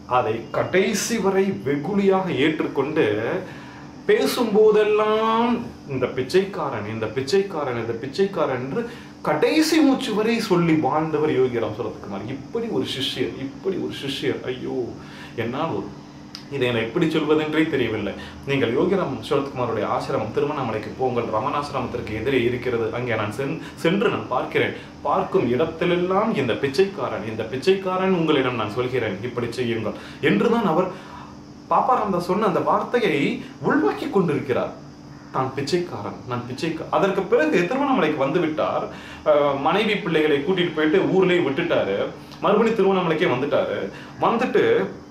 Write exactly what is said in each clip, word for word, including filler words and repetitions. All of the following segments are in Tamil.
அதை கடைசி வரை வெகுளியாக ஏற்றுக்கொண்டு பேசும்போதெல்லாம் இந்த பிச்சைக்காரன் இந்த பிச்சைக்காரன் இந்த பிச்சைக்காரன் என்று கடைசி மூச்சு வரை சொல்லி வாழ்ந்தவர் யோகிராம் சரத்குமார். இப்படி ஒரு சிஷ்யர், இப்படி ஒரு சிஷ்யர், ஐயோ என்னால் இதை நான் எப்படி சொல்வதென்றே தெரியவில்லை. நீங்கள் யோகிராம் சரத்குமாருடைய ஆசிரமம் திருவண்ணாமலைக்கு போங்கள், ரமணாசிரமத்திற்கு எதிரே இருக்கிறது. அங்கே நான் சென்று நான் பார்க்கிறேன். பார்க்கும் இடத்திலெல்லாம் இந்த பிச்சைக்காரன் இந்த பிச்சைக்காரன் உங்களிடம் நான் சொல்கிறேன், இப்படி செய்யுங்கள் என்றுதான் அவர் பாப்பா ராமதாஸ் சொன்ன அந்த வார்த்தையை உள்வாக்கி கொண்டிருக்கிறார். நான் பிச்சைக்காரன், நான் பிச்சைக்கா. அதற்கு பிறகு திருவண்ணாமலைக்கு வந்து விட்டார். மனைவி பிள்ளைகளை கூட்டிட்டு போயிட்டு ஊர்லேயே விட்டுட்டாரு. மறுபடியும் திருவண்ணாமலைக்கே வந்துட்டாரு. வந்துட்டு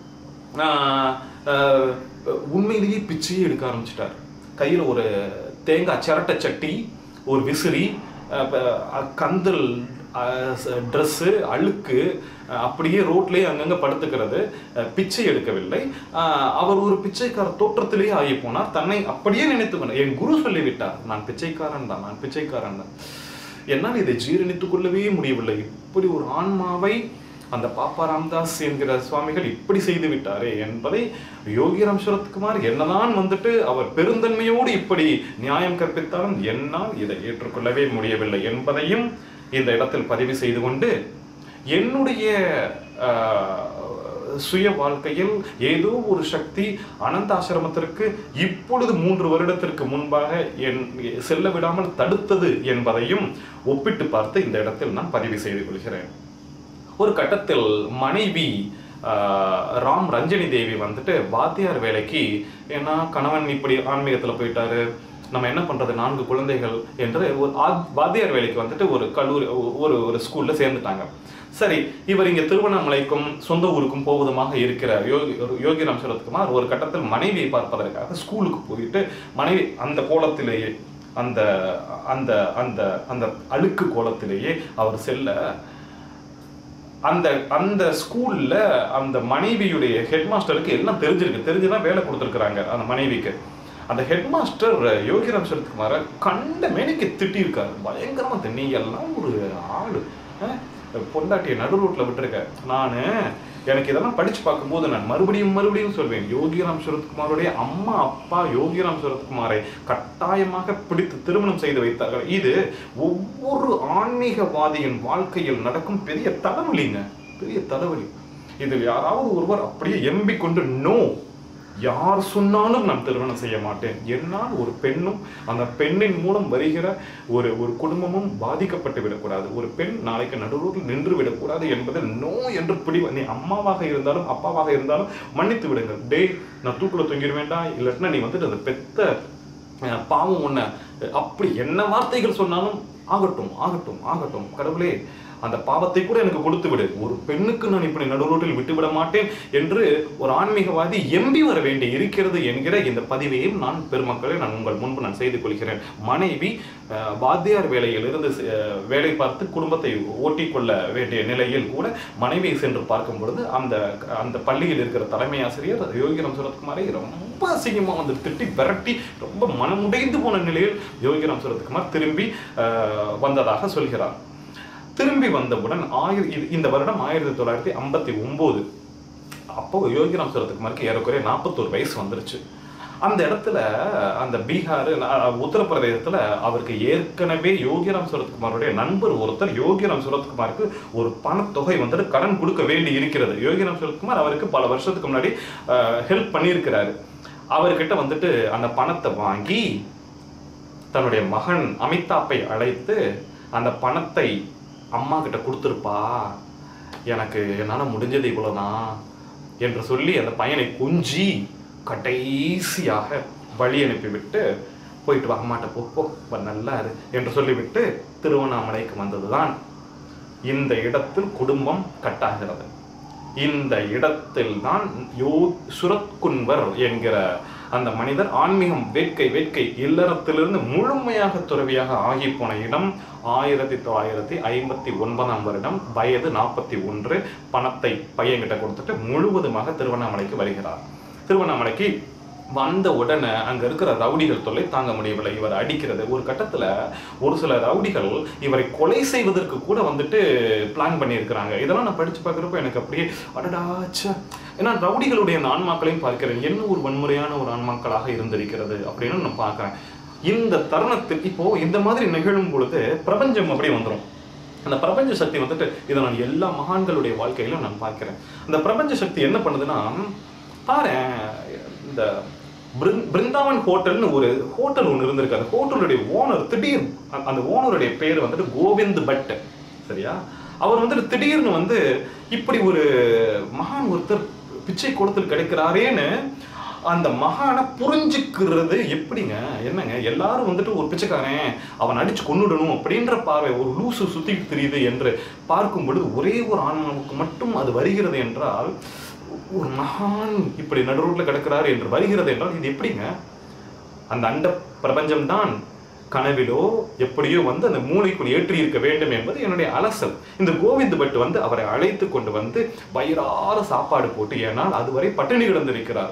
உண்மையிலேயே பிச்சையே எடுக்க ஆரம்பிச்சிட்டார். கையில் ஒரு தேங்காய் சிரட்டை சட்டி, ஒரு விசிறி, கந்தல் ட்ரெஸ்ஸு, அழுக்கு, அப்படியே ரோட்லேயே அங்கங்கே படுத்துக்கிறது. பிச்சை எடுக்கவில்லை. அவர் ஒரு பிச்சைக்கார தோற்றத்திலேயே ஆகி போனார். தன்னை அப்படியே நினைத்து என் குரு சொல்லிவிட்டார், நான் பிச்சைக்காரன் தான், நான் பிச்சைக்காரன் தான். என்னால் இதை ஜீரணித்துக் கொள்ளவே முடியவில்லை. இப்படி ஒரு ஆன்மாவை அந்த பாப்பா ராமதாஸ் என்கிற சுவாமிகள் இப்படி செய்து விட்டாரே என்பதை யோகிராம் சரத்குமார் என்னதான் வந்துட்டு அவர் பெருந்தன்மையோடு இப்படி நியாயம் கற்பித்தாலும் என்னால் இதை ஏற்றுக்கொள்ளவே முடியவில்லை என்பதையும் இந்த இடத்தில் பதிவு செய்து கொண்டு, என்னுடைய சுய வாழ்க்கையில் ஏதோ ஒரு சக்தி அனந்த ஆசிரமத்திற்கு இப்பொழுது மூன்று வருடத்திற்கு முன்பாக என் செல்ல விடாமல் தடுத்தது என்பதையும் ஒப்பிட்டு பார்த்து இந்த இடத்தில் நான் பதிவு செய்து கொள்கிறேன். ஒரு கட்டத்தில் மனைவி ராம் ரஞ்சனி தேவி வந்துட்டு வாத்தியார் வேலைக்கு, ஏன்னா கணவன் இப்படி ஆன்மீகத்தில் போயிட்டாரு, நம்ம என்ன பண்ணுறது, நான்கு குழந்தைகள் என்று ஒரு வாத்தியார் வேலைக்கு வந்துட்டு ஒரு கல்லூரி ஒரு ஒரு ஸ்கூலில் சேர்ந்துட்டாங்க. சரி, இவர் இங்கே திருவண்ணாமலைக்கும் சொந்த ஊருக்கும் போவதுமாக இருக்கிற யோகி யோகிராம் சரத்குமார் ஒரு கட்டத்தில் மனைவியை பார்ப்பதற்காக ஸ்கூலுக்கு போயிட்டு மனைவி அந்த கோலத்திலேயே அந்த அந்த அந்த அந்த அழுக்கு கோலத்திலேயே அவர் செல்ல, அந்த அந்த ஸ்கூல்ல அந்த மனைவியுடைய ஹெட் மாஸ்டருக்கு எல்லாம் தெரிஞ்சிருக்கு, தெரிஞ்சுதான் வேலை கொடுத்துருக்குறாங்க அந்த மனைவிக்கு. அந்த ஹெட் மாஸ்டர் யோகிராம் சரத்குமாரை கண்ட மேனிக்கு திட்டிருக்காரு பயங்கரமா. நீ எல்லாம் ஒரு ஆளு, பொண்டாட்டியை நடு ரோட்ல விட்டுருக்க. நான் எனக்கு இதெல்லாம் படிச்சு பார்க்கும்போது நான் மறுபடியும் மறுபடியும் சொல்வேன், யோகிராம் சரத்குமாருடைய அம்மா அப்பா யோகிராம் சரத்குமாரை கட்டாயமாக பிடித்து திருமணம் செய்து வைத்தார்கள். இது ஒவ்வொரு ஆன்மீகவாதியின் வாழ்க்கையில் நடக்கும் பெரிய தலைவலிங்க, பெரிய தலைவலி. இதில் யாராவது ஒருவர் அப்படியே எம்பிக்கொண்டு நோ, யார் சொன்னாலும் நான் திருமணம் செய்ய மாட்டேன், என்னால் ஒரு பெண்ணும் அந்த பெண்ணின் மூலம் வருகிற ஒரு ஒரு குடும்பமும் பாதிக்கப்பட்டு விடக்கூடாது, ஒரு பெண் நாளைக்கு நடுரோட்டில் நின்று விடக்கூடாது என்பதில் நோ என்று பிடி. நீ அம்மாவாக இருந்தாலும் அப்பாவாக இருந்தாலும் மன்னித்து விடுங்கள். டே, நான் தூக்குல தொங்கிட வேண்டாம், இல்லாட்டினா நீ வந்துட்டு அந்த பெத்த பாவம் ஒன்று அப்படி என்ன வார்த்தைகள் சொன்னாலும் ஆகட்டும் ஆகட்டும் ஆகட்டும், கடவுளே அந்த பாவத்தை கூட எனக்கு கொடுத்து விடு, ஒரு பெண்ணுக்கு நான் இப்படி நடுரோட்டில் விட்டுவிட மாட்டேன் என்று ஒரு ஆன்மீகவாதி எம்பி வர வேண்டி இருக்கிறது என்கிற இந்த பதிவையும் நான் பெருமக்களை நான் உங்கள் முன்பு நான் செய்து கொள்கிறேன். மனைவி வாத்தியார் வேலையிலிருந்து வேலை பார்த்து குடும்பத்தை ஓட்டிக்கொள்ள வேண்டிய நிலையில் கூட மனைவியை சென்று பார்க்கும் பொழுது அந்த அந்த பள்ளியில் இருக்கிற தலைமை ஆசிரியர் யோகிராம் சரத்குமாரை ரொம்ப அசிங்கமாக வந்து திட்டி விரட்டி ரொம்ப மனமுடைந்து போன நிலையில் யோகிராம் சரத்குமார் திரும்பி வந்ததாக சொல்கிறார். திரும்பி வந்தவுடன் ஆயிர இந்த வருடம் ஆயிரத்தி தொள்ளாயிரத்தி ஐம்பத்தி ஒன்பது அப்போ யோகிராம் சரத்குமாருக்கு ஏறக்குறைய நாற்பத்தோரு வயசு வந்துருச்சு. அந்த இடத்துல அந்த பீகார் உத்தரப்பிரதேசத்துல அவருக்கு ஏற்கனவே யோகிராம் சரத்குமாருடைய நண்பர் ஒருத்தர் யோகிராம் சரத்குமாருக்கு ஒரு பணத்தொகை வந்துட்டு கடன் கொடுக்க வேண்டி இருக்கிறது. யோகிராம் சரத்குமார் அவருக்கு பல வருஷத்துக்கு முன்னாடி ஹெல்ப் பண்ணியிருக்கிறாரு. அவர்கிட்ட வந்துட்டு அந்த பணத்தை வாங்கி தன்னுடைய மகன் அமிதாப்பை அழைத்து அந்த பணத்தை அம்மா கிட்ட கொடுத்துருப்பா, எனக்கு என்னால் முடிஞ்சது இவ்வளோதான் என்று சொல்லி அந்த பையனை கொஞ்சி கடைசியாக வழி அனுப்பிவிட்டு போயிட்டு வா அம்மாட்ட போ போ நல்லா இரு என்று சொல்லிவிட்டு திருவண்ணாமலைக்கு வந்ததுதான் இந்த இடத்தில் குடும்பம் கட்டாகிறது. இந்த இடத்தில் தான் யோ சுரத்குன்வர் என்கிற அந்த மனிதர் ஆன்மீகம் வேட்கை வேட்கை இல்லறத்திலிருந்து முழுமையாக துறவியாக ஆகி போன இடம் ஆயிரத்தி தொள்ளாயிரத்தி ஐம்பத்தி ஒன்பதாம் வருடம், வயது நாற்பத்தி ஒன்று. பணத்தை பையன்கிட்ட கொடுத்துட்டு முழுவதுமாக திருவண்ணாமலைக்கு வருகிறார். திருவண்ணாமலைக்கு வந்த உடனே அங்க இருக்கிற ரவுடிகள் தொல்லை தாங்க முடியவில்லை. இவர் அடிக்கிறது, ஒரு கட்டத்துல ஒரு சில ரவுடிகள் இவரை கொலை செய்வதற்கு கூட வந்துட்டு பிளான் பண்ணியிருக்கிறாங்க. இதெல்லாம் நான் படிச்சு பார்க்குறப்ப எனக்கு அப்படியே அடடாச்சா ஏன்னா ரவுடிகளுடைய அந்த ஆன்மாக்களையும் பார்க்கிறேன், என்ன ஒரு வன்முறையான ஒரு ஆன்மாக்களாக இருந்திருக்கிறது அப்படின்னு நான் பார்க்கிறேன். இந்த தருணத்தில் இப்போ இந்த மாதிரி நிகழும் பொழுது பிரபஞ்சம் அப்படியே வந்துடும். அந்த பிரபஞ்ச சக்தி வந்துட்டு இதை நான் எல்லா மகான்களுடைய வாழ்க்கையிலும் நான் பார்க்கிறேன். அந்த பிரபஞ்ச சக்தி என்ன பண்ணுதுன்னா, பாரு இந்த பிருந்தாவன் ஹோட்டல்னு ஒரு ஹோட்டல் ஒன்று இருந்திருக்கு. அந்த ஹோட்டலுடைய ஓனர் திடீர், அந்த ஓனருடைய பேர் வந்துட்டு கோவிந்த் பட், சரியா? அவர் வந்துட்டு திடீர்னு வந்து இப்படி ஒரு மகான் ஒருத்தர் பிச்சை கொடுத்து கிடைக்கிறாரேன்னு அந்த மகானை புரிஞ்சுக்கிறது எப்படிங்க? என்னங்க எல்லாரும் வந்துட்டு ஒரு பிச்சைக்காரன் அவன் அடிச்சு கொன்னுடணும் அப்படின்ற பார்வை ஒரு லூசு சுத்திட்டு தெரியுது என்று பார்க்கும் பொழுது ஒரே ஒரு ஆன்மாவுக்கு மட்டும் அது வருகிறது என்றால், ஒரு மகான் இப்படி நடுரோட்ல கிடக்கிறார் என்று வருகிறது என்றால் இது எப்படிங்க? அந்த அண்ட பிரபஞ்சம்தான் கனவிலோ எப்படியோ வந்து அந்த மூளைக்குள் ஏற்றி இருக்க வேண்டும் என்பது என்னுடைய அலசல். இந்த கோவிந்த் பட் வந்து அவரை அழைத்து கொண்டு வந்து வயிறார சாப்பாடு போட்டு, ஏனால் அதுவரை பட்டினி கிடந்திருக்கிறார்,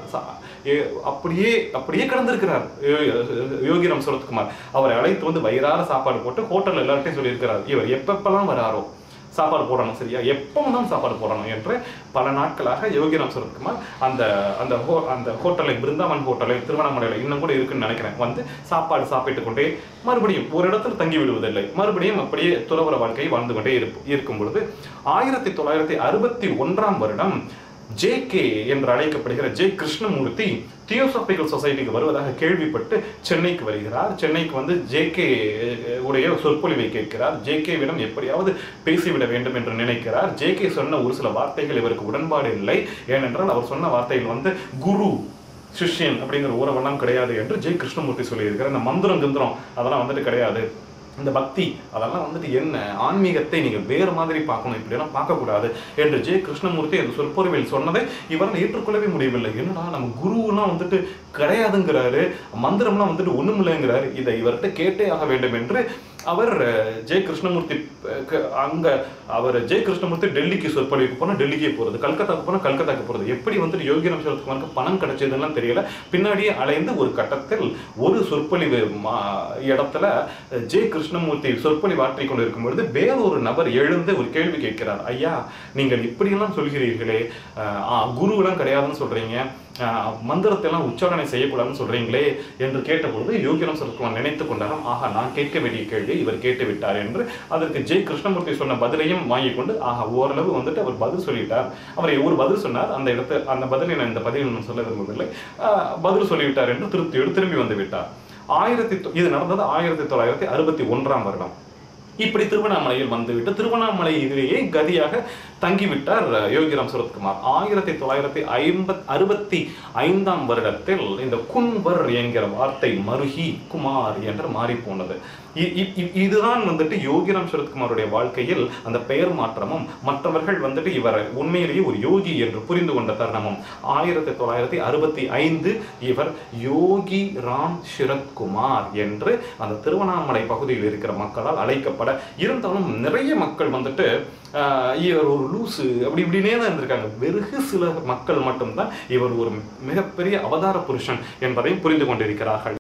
அப்படியே அப்படியே கிடந்திருக்கிறார் யோகிராம் சரத்குமார். அவரை அழைத்து வந்து வயிறார சாப்பாடு போட்டு ஹோட்டல் எல்லார்ட்டையும் சொல்லியிருக்கிறார், இவர் எப்பப்பெல்லாம் வராரோ சாப்பாடு போடணும், சரியா? எப்பவும் தான் சாப்பாடு போடணும் என்று பல நாட்களாக யோகிராம் சரத்குமார் அந்த அந்த ஹோ அந்த ஹோட்டலை, பிருந்தாவன் ஹோட்டலை திருவண்ணாமலையில் இன்னும் கூட இருக்குன்னு நினைக்கிறேன், வந்து சாப்பாடு சாப்பிட்டு கொண்டே மறுபடியும் ஒரு இடத்துல தங்கி விடுவதில்லை, மறுபடியும் அப்படியே துறவற வாழ்க்கையை வாழ்ந்து கொண்டே இருக்கும் பொழுது ஆயிரத்தி தொள்ளாயிரத்தி அறுபத்தி ஒன்றாம் வருடம் ஜே கே என்று அழைக்கப்படுகிற ஜே கிருஷ்ணமூர்த்தி தியோசாபிக்கல் சொசைட்டிக்கு வருவதாக கேள்விப்பட்டு சென்னைக்கு வருகிறார். சென்னைக்கு வந்து ஜே கே உடைய சொற்பொழிவை கேட்கிறார். ஜே கேவிடம் எப்படியாவது பேசிவிட வேண்டும் என்று நினைக்கிறார். ஜே கே சொன்ன ஒரு சில வார்த்தைகள் இவருக்கு உடன்பாடு இல்லை. ஏனென்றால் அவர் சொன்ன வார்த்தைகள் வந்து குரு சிஷ்யன் அப்படிங்கிற உறவெல்லாம் கிடையாது என்று ஜே கிருஷ்ணமூர்த்தி சொல்லியிருக்கிறார். இந்த மந்திரம் கிந்திரம் அதெல்லாம் வந்துட்டு கிடையாது, இந்த பக்தி அதெல்லாம் வந்துட்டு என்ன, ஆன்மீகத்தை நீங்கள் வேறு மாதிரி பார்க்கணும், இப்படியெல்லாம் பார்க்கக்கூடாது என்று ஜே கிருஷ்ணமூர்த்தி அந்த சொற்பொழிவில் சொன்னதை இவரால் ஏற்றுக்கொள்ளவே முடியவில்லை. என்னடா நம்ம குருவெல்லாம் வந்துட்டு கிடையாதுங்கிறாரு, மந்திரம்லாம் வந்துட்டு ஒன்றும் இல்லைங்கிறாரு, இதை இவர்கிட்ட கேட்டே ஆக வேண்டும் என்று அவர் ஜே கிருஷ்ணமூர்த்தி அங்கே அவர் ஜே கிருஷ்ணமூர்த்தி டெல்லிக்கு சொற்பொழிவுக்கு போனால் டெல்லிக்கே போகிறது, கல்கத்தாவுக்கு போனால் கல்கத்தாக்கு போகிறது, எப்படி வந்துட்டு யோகிராம் சரத்குமாருக்கு பணம் கிடைச்சதுலாம் தெரியல. பின்னாடியே அலைந்து ஒரு கட்டத்தில் ஒரு சொற்பொழிவு இடத்துல ஜே கிருஷ்ணமூர்த்தி சொற்பொழிவு ஆற்றிக் கொண்டு இருக்கும் பொழுது வேறொரு நபர் எழுந்து ஒரு கேள்வி கேட்கிறார், ஐயா நீங்கள் இப்படியெல்லாம் சொல்கிறீர்களே, குருவெல்லாம் கிடையாதுன்னு சொல்றீங்க, மந்திரத்தை எல்லாம் உச்சாரணை செய்யக்கூடாதுன்னு சொல்றீங்களே என்று கேட்டபொழுது யோகிராம் சரத்குமார் நினைத்து கொண்டாராம், ஆஹா நான் கேட்க வேண்டிய கேள்வி இவர் கேட்டு விட்டார் என்று. அதற்கு ஜே கிருஷ்ணமூர்த்தி சொன்ன பதிலையும் வாங்கி கொண்டு ஆஹா ஓரளவு வந்துட்டு அவர் பதில் சொல்லிவிட்டார், அவர் ஒரு பதில் சொன்னார், அந்த இடத்தை அந்த பதிலை நான் இந்த பதிலை நான் சொல்ல விரும்பவில்லை, பதில் சொல்லிவிட்டார் என்று திருப்தியோடு திரும்பி வந்து விட்டார். ஆயிரத்தி இது நடந்தது ஆயிரத்தி தொள்ளாயிரத்தி அறுபத்தி ஒன்றாம் வருடம். இப்படி திருவண்ணாமலையில் வந்துவிட்டு திருவண்ணாமலையிலேயே கதியாக தங்கிவிட்டார் யோகிராம் சரத்குமார். ஆயிரத்தி தொள்ளாயிரத்தி ஐம்பத் அறுபத்தி ஐந்தாம் வருடத்தில் இந்த குன்வர் என்கிற வார்த்தை மருகி குமார் என்று மாறி போனது. இதுதான் வந்துட்டு யோகிராம் சரத்குமாருடைய வாழ்க்கையில் அந்த பெயர் மாற்றமும் மற்றவர்கள் வந்துட்டு இவர் உண்மையிலேயே ஒரு யோகி என்று புரிந்து கொண்ட தருணமும். ஆயிரத்தி தொள்ளாயிரத்தி அறுபத்தி ஐந்து இவர் யோகி ராம் சரத்குமார் என்று அந்த திருவண்ணாமலை பகுதியில் இருக்கிற மக்களால் அழைக்கப்பட, இருந்தாலும் நிறைய மக்கள் வந்துட்டு இவர் ஒரு லூசு அப்படி இப்படினே தான் இருந்திருக்காங்க. வெறுகு சில மக்கள் மட்டும்தான் இவர் ஒரு மிகப்பெரிய அவதார புருஷன் என்பதை புரிந்து கொண்டிருக்கிறார்கள்.